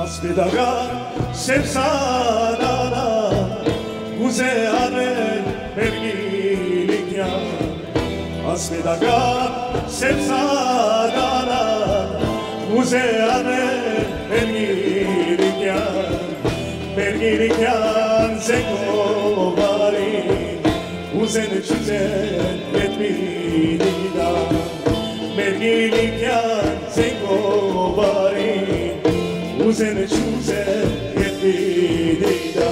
Aspedagar sevsadana Kuzeane vergilikya Aspedagar sevsadana Kuzeane vergilikya Vergilikyan zekovari Uzen çizen yetmidida Vergilikyan zekovari Uzen çizen yetmidida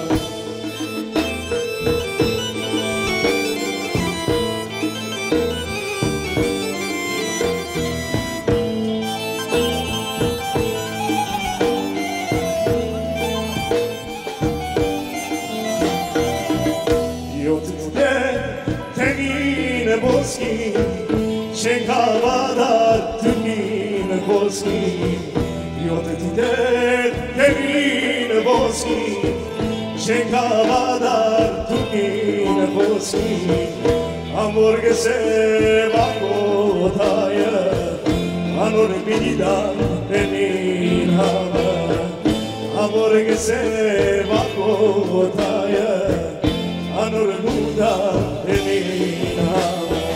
Boski, Shenkavada Tukin Boski, Yotite Tevin Boski, Shenkavada Tukin Boski, Amorgese Bakotaya, Anor Bida Emin Hava, Amorgese Bakotaya, Anor Buda Emin Hava.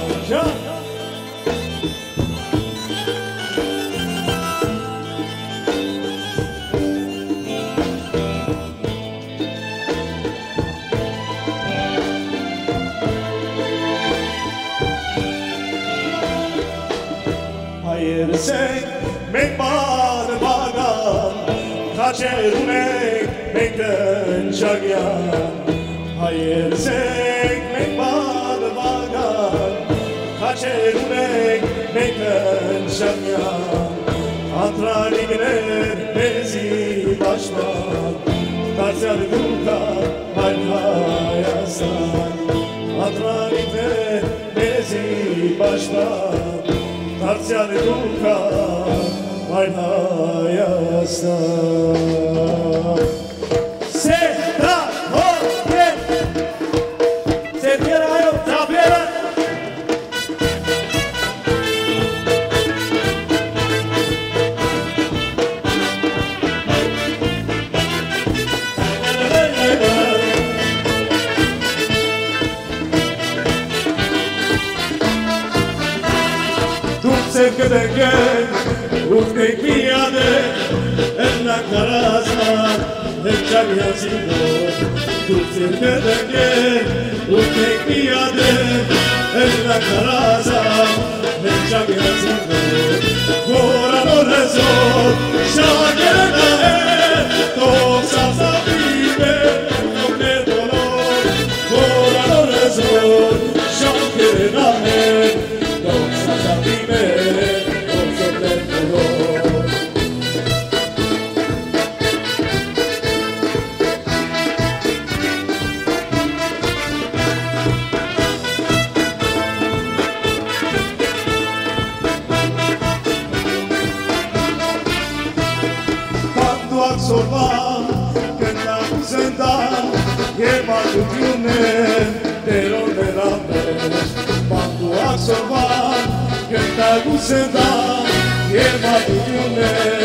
Hayır sen mekbar bagan kaçerunek mekten çagyan Hayır sen mekbar bagan kaçerunek mekten çagyan Antranikler bezi başman Tarzar duka hayhayasan Antranikler bezi başman Tarzan duka hayhayasan Seda hoye Sevgili ayol tabiye Sevkeden gel, ufkek piyade En la carasa, el chaviacino Tu sevkeden gel, ufkek piyade En la carasa, el chaviacino Gora no rezo, şakere dahe Toksa sabibe, tokne dolor Gora no rezo, şakere dahe Toksa sabibe Sorban, cânta cu sentan, e matutiune, de rol de rameș. Bandu a sorban, cânta cu sentan, e matutiune,